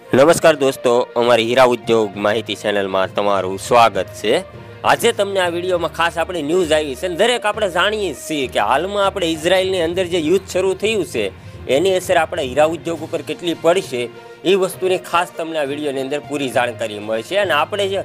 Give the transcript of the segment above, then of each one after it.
નમસ્કાર દોસ્તો, અમારી હીરા ઉદ્યોગ માહિતી ચેનલમાં તમારું સ્વાગત છે। આજે તમને આ વિડીયોમાં ખાસ આપણી ન્યૂઝ આવી છે। દરેક આપણે જાણીએ છીએ કે હાલમાં આપણે ઇઝરાયલની અંદર જે યુદ્ધ શરૂ થયું છે એની અસર આપણે હીરા ઉદ્યોગ ઉપર કેટલી પડશે એ વસ્તુની ખાસ તમને આ વિડીયોની અંદર પૂરી જાણકારી મળશે। અને આપણે જે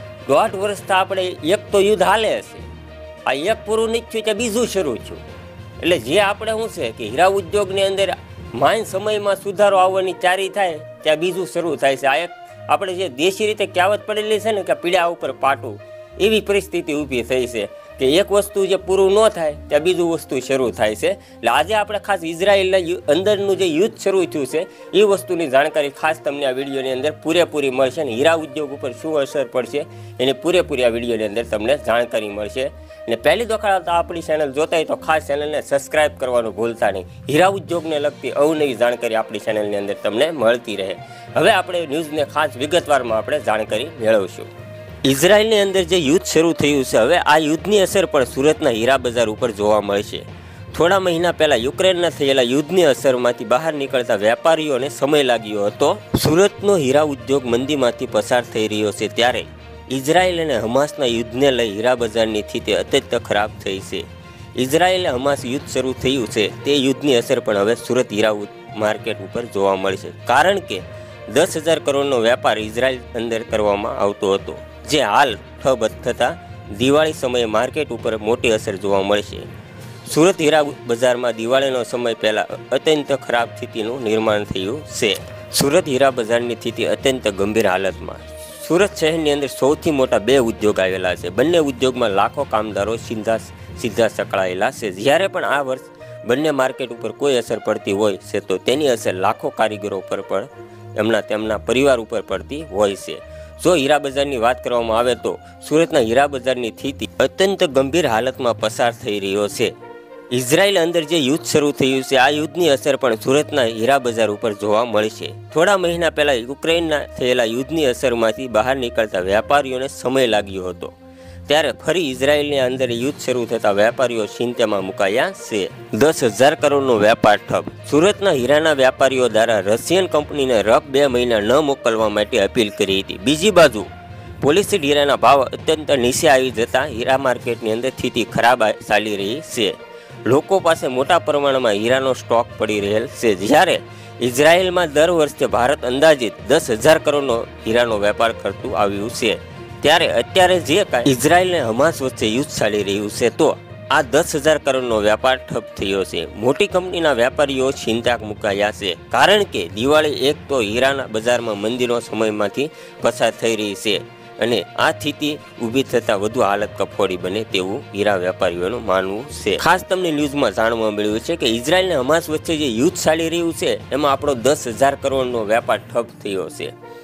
1.5 વર્ષથી આપણે એક તો યુદ્ધ હાલે છે, આ એક પૂરું નહીં થયું ત્યાં બીજું શરૂ થયું। એટલે જે આપણે શું છે કે હીરા ઉદ્યોગની અંદર માન સમયમાં સુધારો આવવાની તૈયારી થાય ત્યાં બીજું શરૂ થાય છે। આ એક આપણે જે દેશી રીતે કહેવત પડેલી છે ને કે પીડા ઉપર પાટું, એવી પરિસ્થિતિ ઊભી થઈ છે કે એક વસ્તુ જે પૂરું ન થાય ત્યાં બીજું વસ્તુ શરૂ થાય છે। એટલે આજે આપણે ખાસ ઇઝરાયલના અંદરનું જે યુદ્ધ શરૂ થયું છે એ વસ્તુની જાણકારી ખાસ તમને આ વિડીયોની અંદર પૂરેપૂરી મળશે અને હીરા ઉદ્યોગ ઉપર શું અસર પડશે એની પૂરેપૂરી આ વિડીયોની અંદર તમને જાણકારી મળશે। અને પહેલી વખત આપણી ચેનલ જોતા હોય તો ખાસ ચેનલને સબસ્ક્રાઇબ કરવાનું ભૂલતા નહીં। હીરા ઉદ્યોગને લગતી અવનવી જાણકારી આપણી ચેનલની અંદર તમને મળતી રહે। હવે આપણે ન્યૂઝને ખાસ વિગતવારમાં આપણે જાણકારી મેળવશું। ઇઝરાયલની અંદર જે યુદ્ધ શરૂ થયું છે, હવે આ યુદ્ધની અસર પણ સુરતના હીરા બજાર ઉપર જોવા મળશે। થોડા મહિના પહેલાં યુક્રેનના થયેલા યુદ્ધની અસરમાંથી બહાર નીકળતા વેપારીઓને સમય લાગ્યો હતો। સુરતનો હીરા ઉદ્યોગ મંદીમાંથી પસાર થઈ રહ્યો છે, ત્યારે ઇઝરાયલ અને હમાસના યુદ્ધને લઈ હીરા બજારની સ્થિતિ અત્યંત ખરાબ થઈ છે। ઇઝરાયલ અને હમાસ યુદ્ધ શરૂ થયું છે તે યુદ્ધની અસર પણ હવે સુરત હીરા માર્કેટ ઉપર જોવા મળશે, કારણ કે 10,000 કરોડનો વેપાર ઇઝરાયલ અંદર કરવામાં આવતો હતો, જે હાલ ઠપ થતાં દિવાળી સમયે માર્કેટ ઉપર મોટી અસર જોવા મળશે। સુરત હીરા બજારમાં દિવાળીનો સમય પહેલાં અત્યંત ખરાબ સ્થિતિનું નિર્માણ થયું છે। સુરત હીરા બજારની સ્થિતિ અત્યંત ગંભીર હાલતમાં। સુરત શહેરની અંદર સૌથી મોટા 2 ઉદ્યોગ આવેલા છે। બંને ઉદ્યોગમાં લાખો કામદારો સીધા સંકળાયેલા છે। જ્યારે પણ આ વર્ષ બંને માર્કેટ ઉપર કોઈ અસર પડતી હોય છે તો તેની અસર લાખો કારીગરો પર પણ તેમના પરિવાર ઉપર પડતી હોય છે। જો હીરા બજારની વાત કરવામાં આવે તો સુરતના હીરા બજારની સ્થિતિ અત્યંત ગંભીર હાલતમાં પસાર થઈ રહ્યો છે। ઇઝરાયલ અંદર જે યુદ્ધ શરૂ થયું છે આ યુદ્ધની અસર પણ સુરતના હીરા બજાર ઉપર જોવા મળશે। થોડા મહિના પહેલાં યુક્રેનના થયેલા યુદ્ધની અસરમાંથી બહાર નીકળતા વેપારીઓને સમય લાગ્યો હતો, ત્યારે ફરી ઇઝરાયલની અંદર યુદ્ધ શરૂ થતાં વેપારીઓ ચિંતામાં મુકાયા છે। 10,000 કરોડનો વેપાર ઠપ। સુરતના હીરાના વેપારીઓ દ્વારા રશિયન કંપનીને રફ 2 મહિના ન મોકલવા માટે અપીલ કરી હતી। બીજી બાજુ પોલિશ્ડ હીરાના ભાવ અત્યંત નીચે આવી જતાં હીરા માર્કેટની અંદર સ્થિતિ ખરાબ ચાલી રહી છે। લોકો પાસે મોટા પ્રમાણમાં હીરાનો સ્ટોક પડી રહેલ છે, જ્યારે ઇઝરાયલમાં દર વર્ષે ભારત અંદાજિત 10,000 કરોડનો હીરાનો વેપાર કરતું આવ્યું છે। ત્યારે અત્યારે જે કાંઈ ઇઝરાયલ અને હમાસ વચ્ચે યુદ્ધ ચાલી રહ્યું છે તો આ 10,000 કરોડનો વેપાર ઠપ થયો છે। મોટી કંપનીના વેપારીઓ ચિંતા મુકાયા છે, કારણ કે દિવાળી એક તો હીરાના બજારમાં મંદીનો સમયમાંથી પસાર થઈ રહી છે અને આ સ્થિતિ ઊભી થતાં વધુ હાલત કફોડી બને તેવું હીરા વેપારીઓનું માનવું છે। ખાસ તમને ન્યૂઝમાં જાણવા મળ્યું છે કે ઇઝરાયલ અને હમાસ વચ્ચે જે યુદ્ધ ચાલી રહ્યું છે એમાં આપણો 10,000 કરોડનો વેપાર ઠપ થયો છે।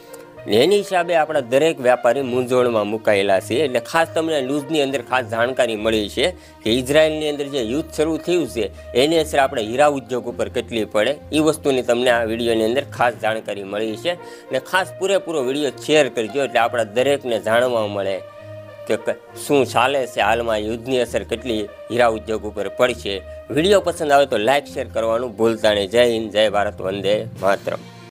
એની હિસાબે આપણા દરેક વેપારી મૂંઝવણમાં મુકાયેલા છે। એટલે ખાસ તમને ન્યૂઝની અંદર ખાસ જાણકારી મળી છે કે ઇઝરાયલની અંદર જે યુદ્ધ શરૂ થયું છે એની અસર આપણે હીરા ઉદ્યોગ ઉપર કેટલી પડે એ વસ્તુની તમને આ વિડીયોની અંદર ખાસ જાણકારી મળી છે। અને ખાસ પૂરેપૂરો વિડીયો શેર કરજો એટલે આપણા દરેકને જાણવા મળે કે શું ચાલે છે હાલમાં, યુદ્ધની અસર કેટલી હીરા ઉદ્યોગ ઉપર પડશે। વિડીયો પસંદ આવે તો લાઇક શેર કરવાનું ભૂલતા નહીં। જય હિન્દ, જય ભારત, વંદે માતરમ।